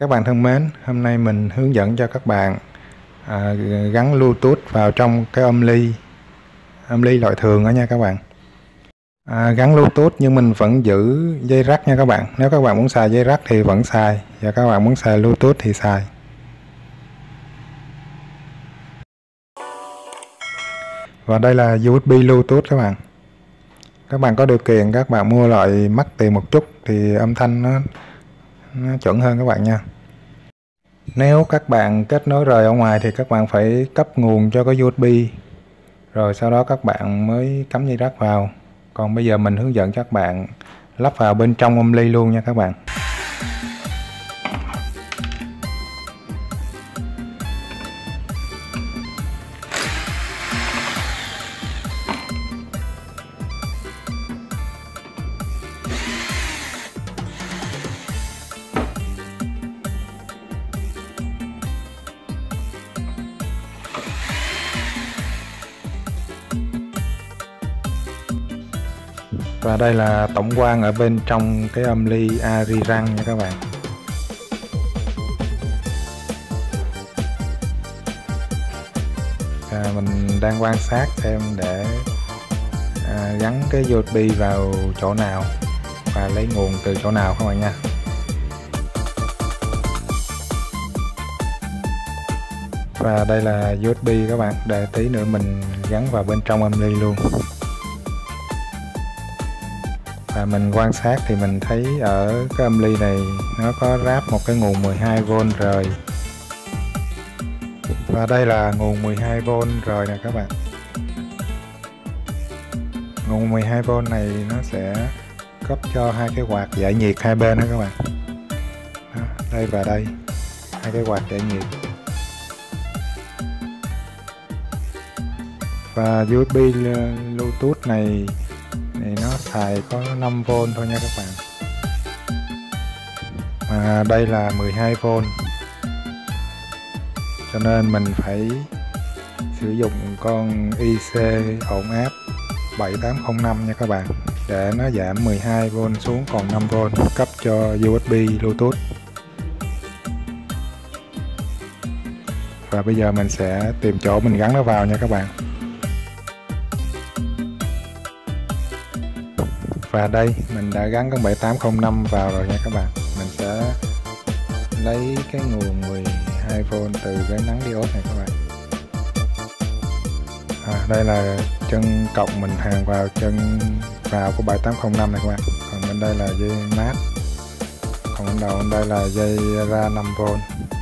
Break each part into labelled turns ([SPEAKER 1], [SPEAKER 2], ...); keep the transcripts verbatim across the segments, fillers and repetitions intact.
[SPEAKER 1] Các bạn thân mến, hôm nay mình hướng dẫn cho các bạn à, gắn Bluetooth vào trong cái âm ly âm ly loại thường đó nha các bạn. À, gắn Bluetooth nhưng mình vẫn giữ dây rắc nha các bạn. Nếu các bạn muốn xài dây rắc thì vẫn xài, và các bạn muốn xài Bluetooth thì xài. Và đây là u ét bê Bluetooth các bạn. Các bạn có điều kiện các bạn mua loại mắc tiền một chút thì âm thanh nó, nó chuẩn hơn các bạn nha. Nếu các bạn kết nối rời ở ngoài thì các bạn phải cấp nguồn cho cái u ét bê, rồi sau đó các bạn mới cắm dây rắc vào. Còn bây giờ mình hướng dẫn cho các bạn lắp vào bên trong âm ly luôn nha các bạn. Và đây là tổng quan ở bên trong cái âm ly Ariran nha các bạn. À, mình đang quan sát xem để à, gắn cái u ét bê vào chỗ nào và lấy nguồn từ chỗ nào các bạn nha. Và đây là u ét bê các bạn, để tí nữa mình gắn vào bên trong âm ly luôn. Và mình quan sát thì mình thấy ở cái âm ly này nó có ráp một cái nguồn mười hai vôn rời. Và đây là nguồn mười hai vôn rời nè các bạn. Nguồn mười hai vôn này nó sẽ cấp cho hai cái quạt giải nhiệt hai bên đó các bạn. Đó, đây và đây, hai cái quạt giải nhiệt. Và u ét bê Bluetooth này thì nó xài có năm vôn thôi nha các bạn. Mà đây là mười hai vôn, cho nên mình phải sử dụng con i xê ổn áp bảy tám không năm nha các bạn, để nó giảm mười hai vôn xuống còn năm vôn, cấp cho u ét bê Bluetooth. Và bây giờ mình sẽ tìm chỗ mình gắn nó vào nha các bạn. Và đây mình đã gắn con bảy tám không năm vào rồi nha các bạn. Mình sẽ lấy cái nguồn mười hai vôn từ cái nắng diode này các bạn. À, đây là chân cộng mình hàn vào chân vào của bảy tám không năm này các bạn. Còn bên đây là dây mát. Còn bên đầu bên đây là dây ra năm vôn.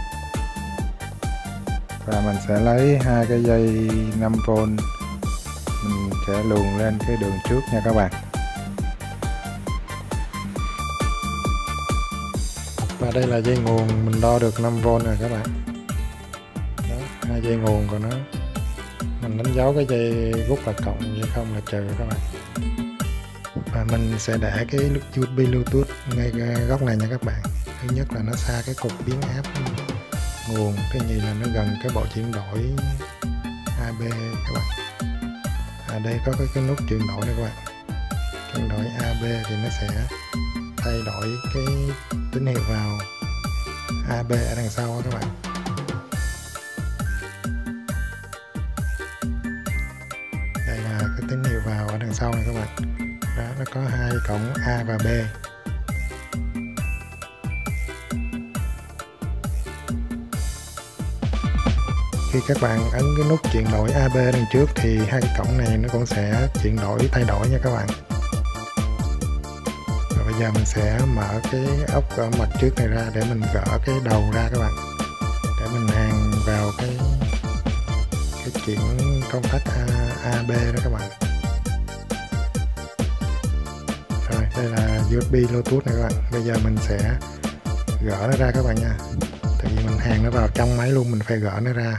[SPEAKER 1] Và mình sẽ lấy hai cái dây năm vôn, mình sẽ luồn lên cái đường trước nha các bạn. Và đây là dây nguồn mình đo được năm vôn rồi các bạn. Đó, hai dây nguồn của nó. Mình đánh dấu cái dây rút là cộng, dây không là trừ các bạn. Và mình sẽ để cái u ét bê Bluetooth ngay góc này nha các bạn. Thứ nhất là nó xa cái cục biến áp nguồn, thứ nhì là nó gần cái bộ chuyển đổi a bê các bạn. À, đây có cái, cái nút chuyển đổi này các bạn. Chuyển đổi a bê thì nó sẽ thay đổi cái tín hiệu vào a bê ở đằng sau đó các bạn. Đây là cái tín hiệu vào ở đằng sau này các bạn. Đó, nó có hai cổng A và B. Khi các bạn ấn cái nút chuyển đổi a bê đằng trước thì hai cái cổng này nó cũng sẽ chuyển đổi, thay đổi nha các bạn. Bây giờ mình sẽ mở cái ốc ở mặt trước này ra để mình gỡ cái đầu ra các bạn, để mình hàn vào cái cái chuyển công tắc a bê đó các bạn. Rồi đây là u ét bê Bluetooth này các bạn. Bây giờ mình sẽ gỡ nó ra các bạn nha. Tại vì mình hàn nó vào trong máy luôn, mình phải gỡ nó ra.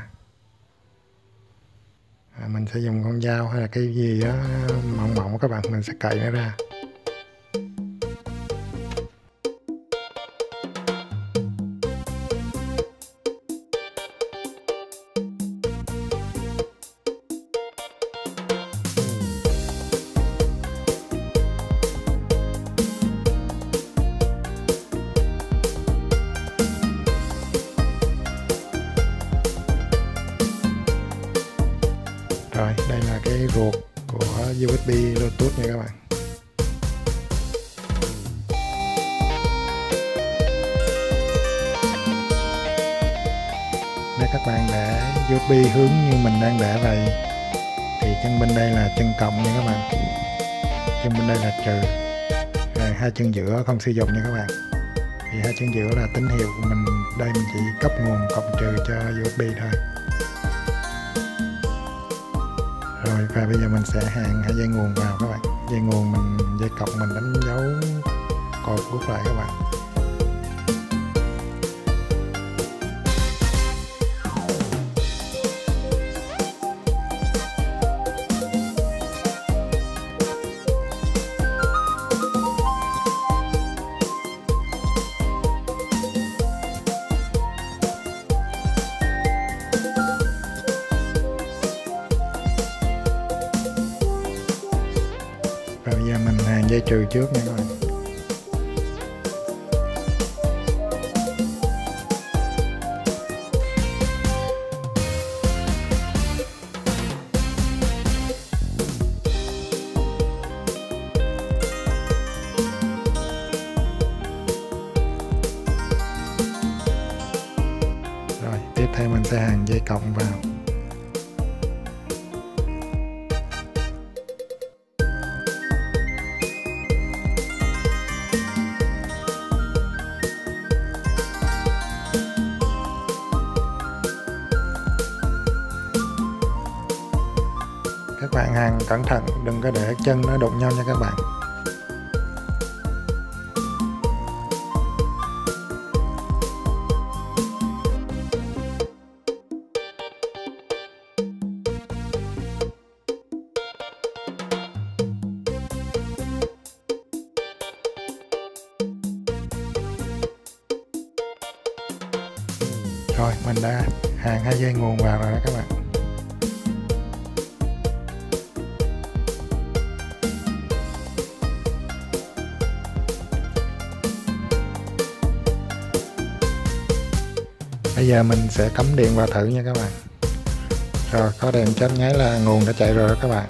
[SPEAKER 1] À, mình sẽ dùng con dao hay là cái gì đó mỏng mỏng các bạn, mình sẽ cậy nó ra. u ét bê Bluetooth nha các bạn. Nếu các bạn để u ét bê hướng như mình đang để vậy thì chân bên đây là chân cộng nha các bạn, chân bên đây là trừ, rồi hai chân giữa không sử dụng nha các bạn. Thì hai chân giữa là tín hiệu của mình, đây mình chỉ cấp nguồn cộng trừ cho u ét bê thôi. Rồi và bây giờ mình sẽ hàn hai dây nguồn vào các bạn. Dây nguồn mình, dây cộng mình đánh dấu cột rút lại các bạn. Và bây giờ mình hàn dây trừ trước nha các bạn. Rồi tiếp theo mình sẽ hàn dây cộng vào. Các bạn hàn cẩn thận, đừng có để chân nó đụng nhau nha các bạn. Rồi mình đã hàn hai dây nguồn vào rồi đó các bạn. Bây giờ mình sẽ cắm điện vào thử nha các bạn. Rồi có đèn chớp nháy là nguồn đã chạy rồi đó các bạn.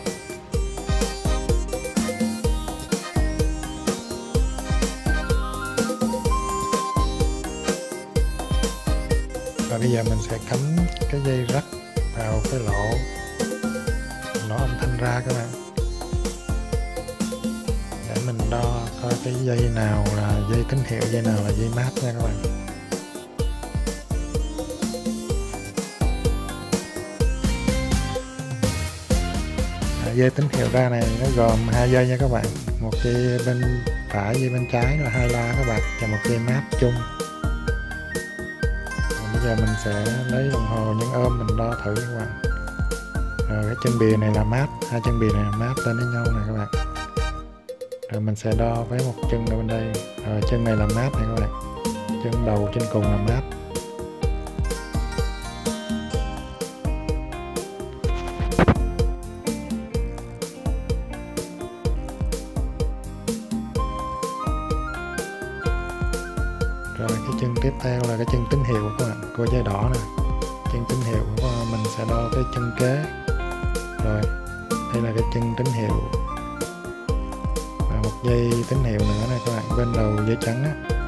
[SPEAKER 1] Và bây giờ mình sẽ cắm cái dây rắc vào cái lỗ lỗ âm thanh ra các bạn, để mình đo coi cái dây nào là dây tín hiệu, dây nào là dây mát nha các bạn. Dây tín hiệu ra này nó gồm hai dây nha các bạn, một dây bên phải, dây bên trái là hai loa các bạn, và một dây mát chung. Rồi bây giờ mình sẽ lấy đồng hồ nhấn ôm mình đo thử các bạn. Rồi cái chân bìa này là mát, hai chân bìa này là mát lên với nhau này các bạn. Rồi mình sẽ đo với một chân ở bên đây. Rồi chân này là mát này các bạn, chân đầu chân cùng là mát. Rồi cái chân tiếp theo là cái chân tín hiệu của các bạn, của dây đỏ nè. Chân tín hiệu của mình sẽ đo cái chân kế. Rồi đây là cái chân tín hiệu và một dây tín hiệu nữa này các bạn, bên đầu dây trắng á.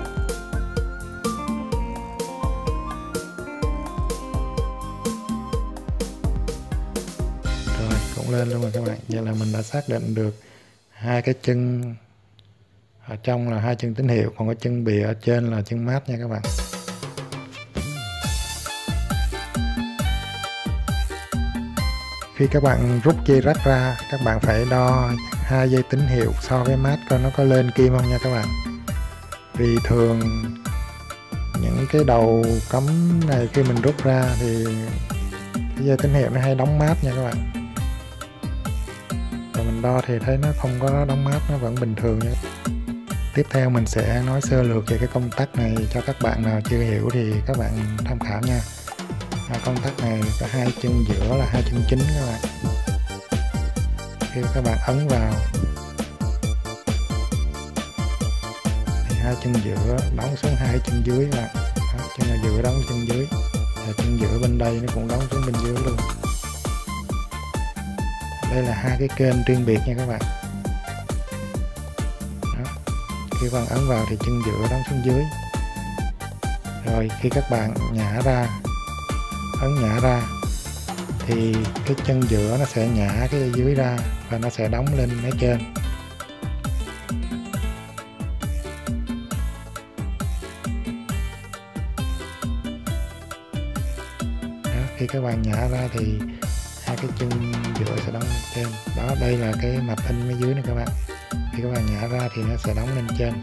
[SPEAKER 1] Rồi cũng lên luôn rồi các bạn. Vậy là mình đã xác định được hai cái chân ở trong là hai chân tín hiệu, còn cái chân bìa ở trên là chân mát nha các bạn. Khi các bạn rút dây rắc ra, các bạn phải đo hai dây tín hiệu so với mát coi nó có lên kim không nha các bạn. Vì thường những cái đầu cắm này khi mình rút ra thì cái dây tín hiệu nó hay đóng mát nha các bạn. Rồi mình đo thì thấy nó không có đóng mát, nó vẫn bình thường nha. Tiếp theo mình sẽ nói sơ lược về cái công tắc này cho các bạn nào chưa hiểu thì các bạn tham khảo nha. À, công tắc này có hai chân giữa là hai chân chính các bạn. Khi các bạn ấn vào thì hai chân giữa đóng xuống hai chân dưới các bạn. Đó, chân là giữa đóng chân dưới, và chân giữa bên đây nó cũng đóng xuống bên dưới luôn. đây là hai cái kênh riêng biệt nha các bạn. Đó. Khi các bạn ấn vào thì chân giữa đóng xuống dưới. Rồi khi các bạn nhả ra, ấn nhả ra thì cái chân giữa nó sẽ nhả cái dây dưới ra và nó sẽ đóng lên ở trên. Đó, khi các bạn nhả ra thì hai cái chân giữa sẽ đóng lên trên. Đó, đây là cái mạch in ở dưới này các bạn. Khi các bạn nhả ra thì nó sẽ đóng lên trên.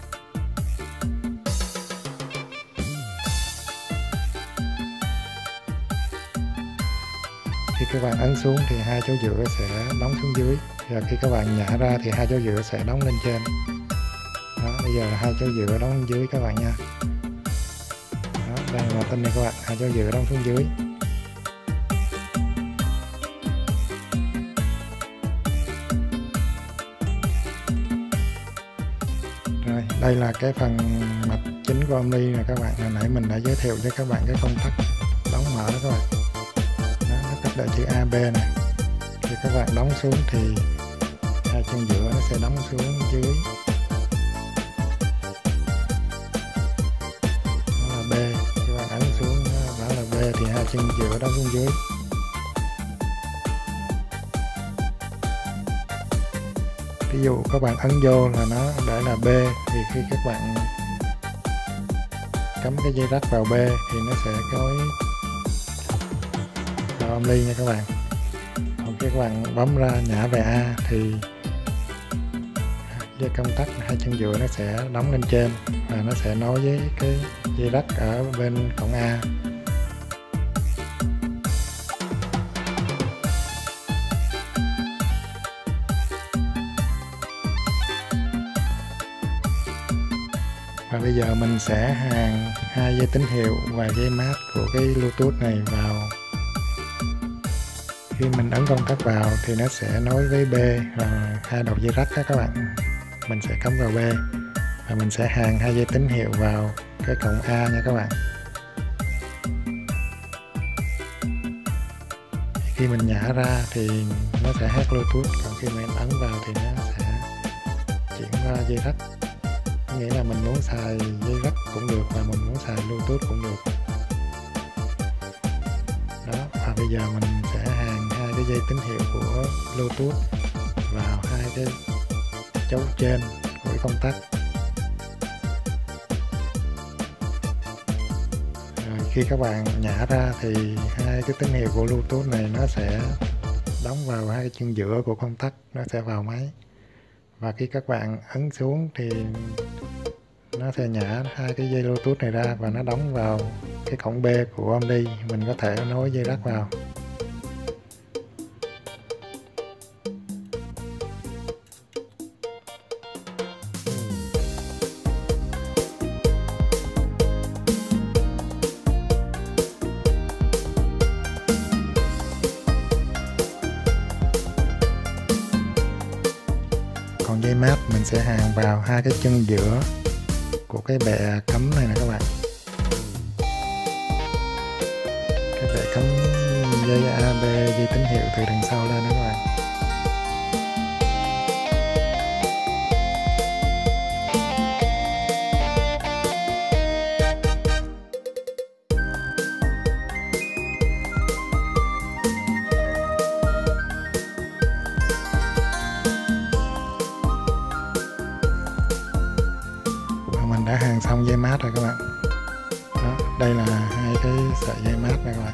[SPEAKER 1] Khi các bạn ấn xuống thì hai chỗ giữa sẽ đóng xuống dưới, và khi các bạn nhả ra thì hai chỗ giữa sẽ đóng lên trên. Đó, bây giờ là hai chỗ giữa đóng lên dưới các bạn nha. Đó, đây là tin này các bạn, hai chỗ giữa đóng xuống dưới. Rồi, đây là cái phần mạch chính của âm ly này các bạn. Hồi nãy mình đã giới thiệu cho các bạn cái công tắc đóng mở đó các bạn. Là chữ a bê này. Khi các bạn đóng xuống thì hai chân giữa nó sẽ đóng xuống dưới. Đó là B. Khi bạn ấn xuống đó là B thì hai chân giữa đóng xuống dưới. Ví dụ các bạn ấn vô là nó để là B, thì khi các bạn cắm cái dây rắc vào B thì nó sẽ có âm ly nha các bạn. Còn khi các bạn bấm ra nhả về A thì dây công tắc hai chân giữa nó sẽ đóng lên trên và nó sẽ nối với cái dây rắc ở bên cổng A. Và bây giờ mình sẽ hàn hai dây tín hiệu và dây mát của cái Bluetooth này vào. Khi mình ấn công tắc vào thì nó sẽ nối với B và hai đầu dây rắc đó các bạn. Mình sẽ cắm vào B và mình sẽ hàn hai dây tín hiệu vào cái cổng A nha các bạn. Khi mình nhả ra thì nó sẽ hát Bluetooth, còn khi mình ấn vào thì nó sẽ chuyển qua dây rắc. Nghĩa là mình muốn xài dây rắc cũng được và mình muốn xài Bluetooth cũng được. Đó, và bây giờ mình sẽ hàn hai cái dây tín hiệu của Bluetooth vào hai cái chấu trên của công tắc. Rồi khi các bạn nhả ra thì hai cái tín hiệu của Bluetooth này nó sẽ đóng vào hai cái chân giữa của công tắc, nó sẽ vào máy. Và khi các bạn ấn xuống thì nó sẽ nhả hai cái dây Bluetooth này ra và nó đóng vào cái cổng B của âm ly. Mình có thể nối dây rắc vào. Còn dây mát mình sẽ hàn vào hai cái chân giữa của cái bệ cắm này nè các bạn. Cái bệ cắm dây a bê, dây tín hiệu từ đằng sau lên đó các bạn. Mình đã hàn xong dây mát rồi các bạn. Đó, đây là hai cái sợi dây mát này các bạn.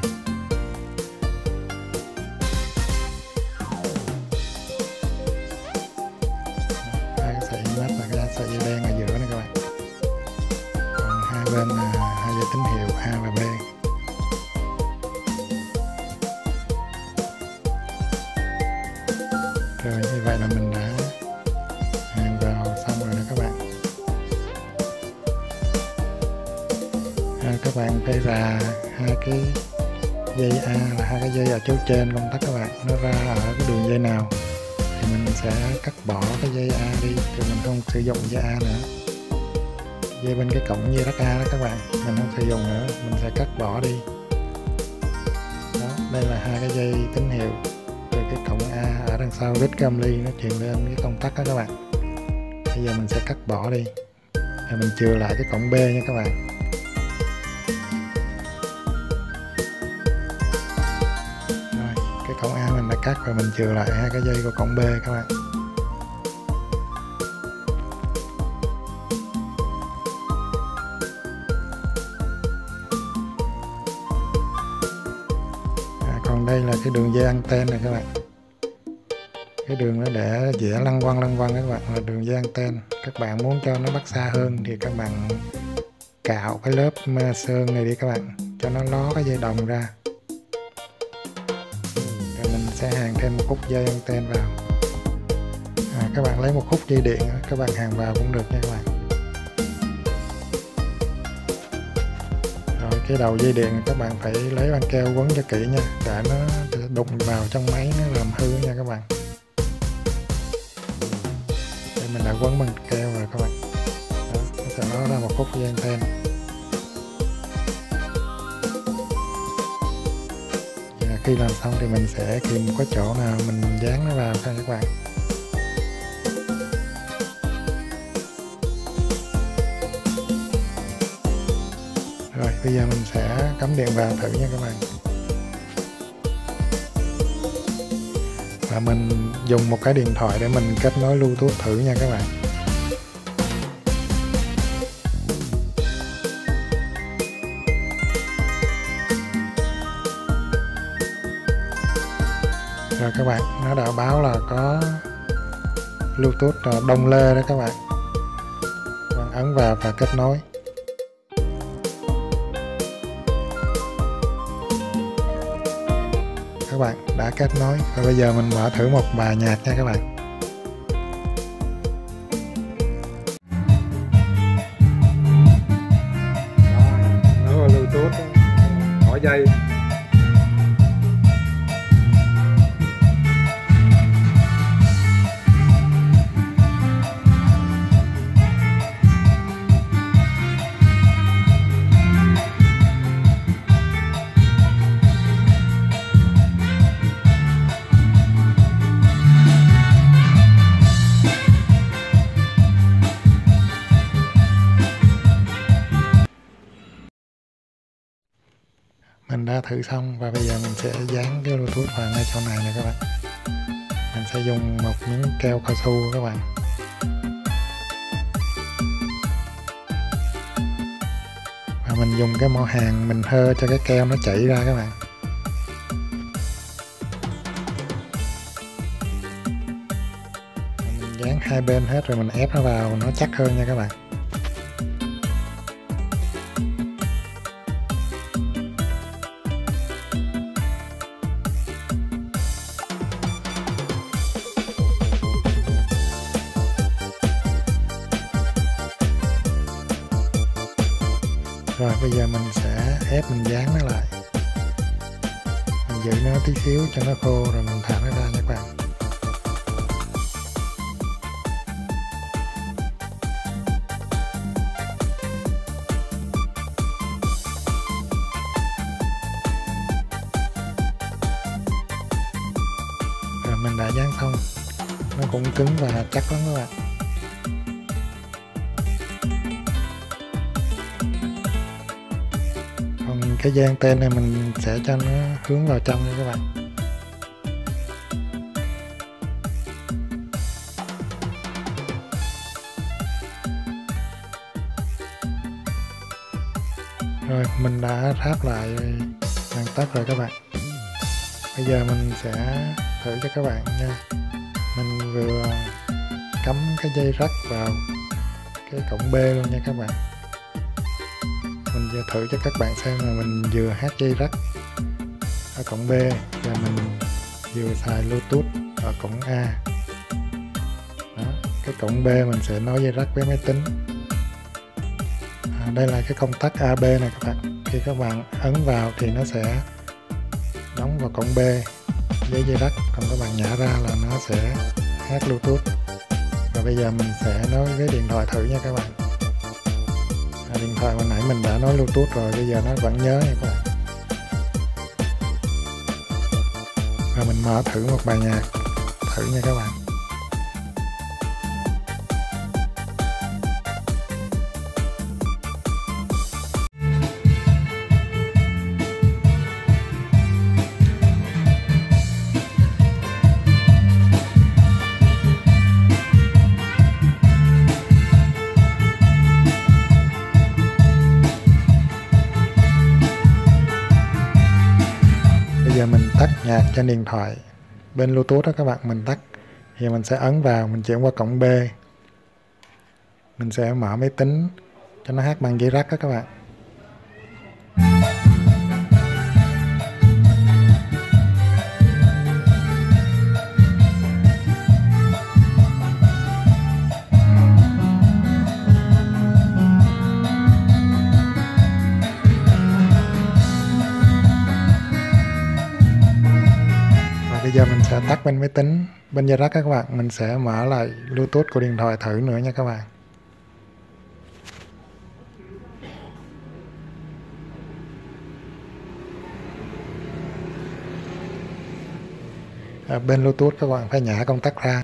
[SPEAKER 1] Đó, hai cái sợi dây mát và cái sợi dây đen ở giữa này các bạn. Còn hai bên là hai dây tín hiệu A và B. Rồi như vậy là mình đã hàn vào xong rồi đó các bạn. Các bạn phải rà hai cái dây A là hai cái dây ở chỗ trên công tắc các bạn, nó ra ở cái đường dây nào thì mình sẽ cắt bỏ cái dây A đi, thì mình không sử dụng dây A nữa. Dây bên cái cổng dây rắc A đó các bạn, mình không sử dụng nữa, mình sẽ cắt bỏ đi. Đó, đây là hai cái dây tín hiệu từ cái cổng A ở đằng sau rít cái âm ly nó truyền lên cái công tắc đó các bạn. Bây giờ mình sẽ cắt bỏ đi và mình chừa lại cái cổng B nha các bạn. Rồi, cái cổng A mình đã cắt và mình chừa lại hai cái dây của cổng B các bạn. À, còn đây là cái đường dây anten này các bạn. Cái đường nó để dễ lăn quăng lăn quăng các bạn, là đường dây anten. Các bạn muốn cho nó bắt xa hơn thì các bạn cạo cái lớp sơn này đi các bạn, cho nó ló cái dây đồng ra. Rồi mình sẽ hàn thêm một khúc dây anten vào. À, các bạn lấy một khúc dây điện các bạn hàn vào cũng được nha các bạn. Rồi cái đầu dây điện các bạn phải lấy băng keo quấn cho kỹ nha, để nó đụng vào trong máy nó làm hư nha các bạn. Mình đã quấn bằng keo rồi các bạn. Đó, nó sẽ nó ra một khúc dây anten. Và khi làm xong thì mình sẽ tìm có chỗ nào mình dán nó vào cho các bạn. Rồi bây giờ mình sẽ cắm điện vào thử nha các bạn. Và mình dùng một cái điện thoại để mình kết nối Bluetooth thử nha các bạn. Rồi các bạn, nó đã báo là có Bluetooth đông lê đó các bạn. Bạn ấn vào và kết nối. Các bạn đã kết nối và bây giờ mình mở thử một bài nhạc nha các bạn. Nó là Bluetooth hỏi dây. Mình đã thử xong và bây giờ mình sẽ dán cái Bluetooth vào ngay chỗ này nè các bạn. Mình sẽ dùng một miếng keo cao su các bạn. Và mình dùng cái mỏ hàn mình hơ cho cái keo nó chảy ra các bạn. Mình dán hai bên hết rồi mình ép nó vào nó chắc hơn nha các bạn. Rồi bây giờ mình sẽ ép mình dán nó lại. Mình giữ nó tí xíu cho nó khô rồi mình thả nó ra nha các bạn. Rồi mình đã dán xong. Nó cũng cứng và chắc lắm các bạn. Cái dây anten này mình sẽ cho nó hướng vào trong nha các bạn. Rồi mình đã ráp lại hoàn tất rồi các bạn. Bây giờ mình sẽ thử cho các bạn nha. Mình vừa cắm cái dây rắc vào cái cổng B luôn nha các bạn. Mình vừa thử cho các bạn xem là mình vừa hát dây rắc ở cổng B và mình vừa xài Bluetooth ở cổng A. Đó, cái cổng B mình sẽ nối dây rắc với máy tính. À, đây là cái công tắc a bê này các bạn. Khi các bạn ấn vào thì nó sẽ đóng vào cổng B với dây rắc, còn các bạn nhả ra là nó sẽ hát Bluetooth. Và bây giờ mình sẽ nối với điện thoại thử nha các bạn. À, điện thoại hồi nãy mình đã nói Bluetooth rồi, bây giờ nó vẫn nhớ nha các bạn. và mình mở thử một bài nhạc thử nha các bạn. Bây giờ mình tắt nhạc trên điện thoại bên Bluetooth đó các bạn, mình tắt thì mình sẽ ấn vào, mình chuyển qua cổng B, mình sẽ mở máy tính cho nó hát bằng dây rắc đó các bạn. Bây giờ mình sẽ tắt bên máy tính, bên dây rắc các bạn, mình sẽ mở lại Bluetooth của điện thoại thử nữa nha các bạn. À, bên Bluetooth các bạn phải nhả công tắc ra.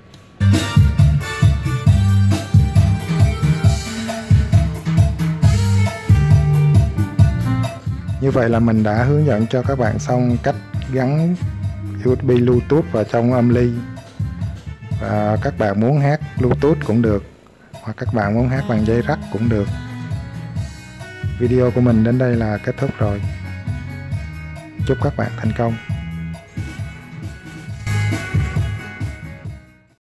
[SPEAKER 1] Như vậy là mình đã hướng dẫn cho các bạn xong cách gắn u ét bê Bluetooth vào trong âm ly, và các bạn muốn hát Bluetooth cũng được, hoặc các bạn muốn hát bằng dây rắc cũng được. Video của mình đến đây là kết thúc rồi. Chúc các bạn thành công.